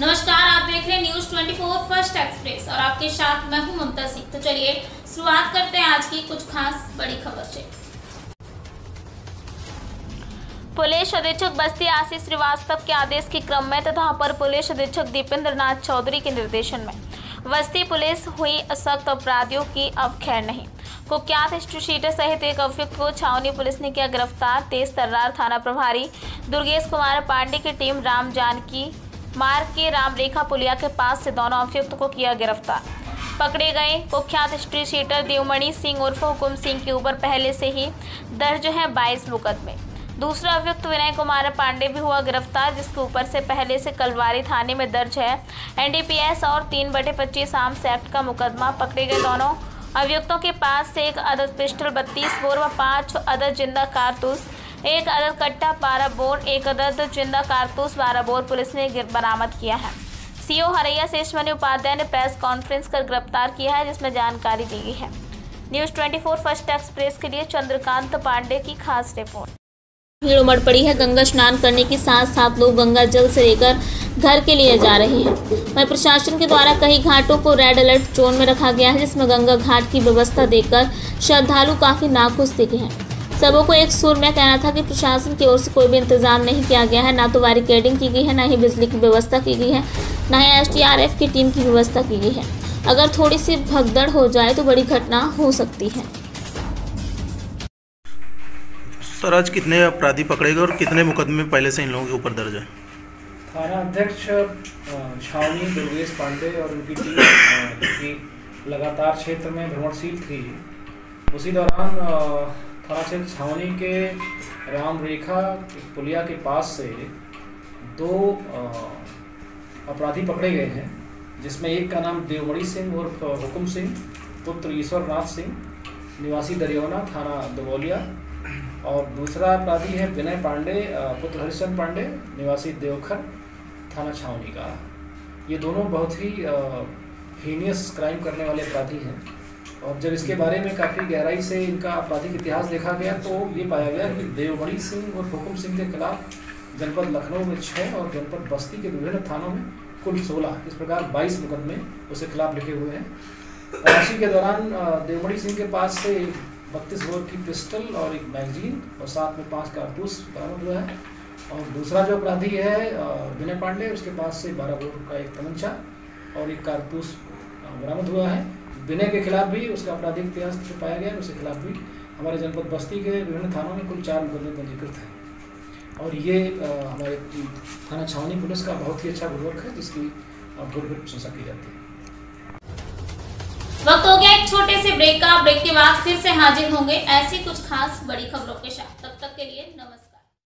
नमस्कार, आप देख रहे हैं न्यूज 24 फर्स्ट एक्सप्रेस और आपके साथ मैं हूं ममता सिंह। तो चलिए शुरुआत करते हैं आज की कुछ खास बड़ी खबर से। पुलिस अधीक्षक बस्ती आशीष श्रीवास्तव के आदेश के क्रम में तथा अपर पुलिस अधीक्षक दीपेंद्र नाथ चौधरी के निर्देशन में बस्ती पुलिस हुई सख्त अपराधियों की अब खैर नहीं। कुख्यात स्ट्रीट सहित एक अभियुक्त को छावनी पुलिस ने किया गिरफ्तार। तेज तर्रार थाना प्रभारी दुर्गेश कुमार पांडे की टीम राम जानकी मार्ग के राम रेखा पुलिया के पास से दोनों अभियुक्त को किया गिरफ्तार। पकड़े गए कुख्यात स्ट्रीट शीटर देवमणि सिंह उर्फ हुकुम सिंह के ऊपर पहले से ही दर्ज है 22 मुकदमे। दूसरा अभियुक्त विनय कुमार पांडे भी हुआ गिरफ्तार, जिसके ऊपर से पहले से कलवारी थाने में दर्ज है NDPS और 3/25 आर्म्स एक्ट का मुकदमा। पकड़े गए दोनों अभियुक्तों के पास से 1 अदद पिस्टल 32 बोर व 5 अदद जिंदा कारतूस, 1 अदद कट्टा 12 बोर, 1 अदद जिंदा कारतूस 12 बोर पुलिस ने बरामद किया है। CO हरैया शेषमणि उपाध्याय ने प्रेस कॉन्फ्रेंस कर गिरफ्तार किया है, जिसमें जानकारी दी गई है। न्यूज 24 फर्स्ट एक्सप्रेस के लिए चंद्रकांत पांडे की खास रिपोर्ट। भीड़ उमड़ पड़ी है। गंगा स्नान करने के साथ साथ लोग गंगा जल से लेकर घर के लिए जा रहे हैं। वहीं प्रशासन के द्वारा कई घाटों को रेड अलर्ट जोन में रखा गया है, जिसमें गंगा घाट की व्यवस्था देखकर श्रद्धालु काफी नाखुश दिखे हैं। सबों को एक सुर में कहना था कि प्रशासन की ओर से कोई भी इंतजाम नहीं किया गया है, ना तो बैरिकेडिंग की गई है, ना ही बिजली की व्यवस्था की गई है, ना ही SDRF की टीम की व्यवस्था की गई है। अगर थोड़ी सी भगदड़ हो जाए तो बड़ी घटना हो सकती है। सर, आज कितने अपराधी पकड़े गए और कितने मुकदमे पहले से इन लोगों के ऊपर दर्ज है? थाना अध्यक्ष छावनी दुर्गेश पांडे और उनकी टीम की लगातार क्षेत्र में भ्रमणशील थी। उसी दौरान थाना क्षेत्र छावनी के राम रेखा पुलिया के पास से 2 अपराधी पकड़े गए हैं, जिसमें एक का नाम देवमणि सिंह उर्फ हुकुम सिंह पुत्र ईश्वरनाथ सिंह निवासी दरियाना थाना दबौलिया, और दूसरा अपराधी है विनय पांडे पुत्र हरिश्चंद्र पांडे निवासी देवखर थाना छावनी का। ये दोनों बहुत ही हीनियस क्राइम करने वाले अपराधी हैं, और जब इसके बारे में काफ़ी गहराई से इनका आपराधिक इतिहास देखा गया तो ये पाया गया कि देवमणि सिंह और हुकुम सिंह के खिलाफ जनपद लखनऊ में 6 और जनपद बस्ती के विभिन्न थानों में कुल 16, इस प्रकार 22 मुकदमे उसके खिलाफ लिखे हुए हैं। तलाशी के दौरान देवमणि सिंह के पास से 32 बोर की पिस्टल और एक मैगजीन और साथ में 5 कारतूस बरामद हुआ है। और दूसरा जो अपराधी है विनय पांडे, उसके पास से 12 बोर का एक तमंचा और एक कारतूस बरामद हुआ है। विनय के खिलाफ भी उसका आपराधिक इतिहास जो पाया गया, उसके खिलाफ भी हमारे जनपद बस्ती के विभिन्न थानों में कुल 4 मुकदमे पंजीकृत हैं। और ये हमारे थाना छावनी पुलिस का बहुत ही अच्छा गुडवर्क है, जिसकी भरपूर प्रशंसा की जाती है। वक्त हो गया एक छोटे से ब्रेक का। ब्रेक के बाद फिर से हाजिर होंगे ऐसी कुछ खास बड़ी खबरों के साथ। तब तक के लिए नमस्कार।